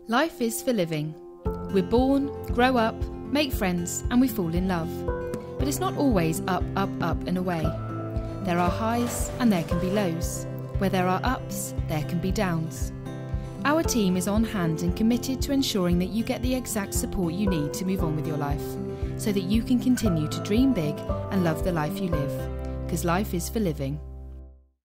Life is for living. We're born, grow up, make friends, and we fall in love. But it's not always up, up, up and away. There are highs and there can be lows. Where there are ups, there can be downs. Our team is on hand and committed to ensuring that you get the exact support you need to move on with your life, so that you can continue to dream big and love the life you live. Because life is for living.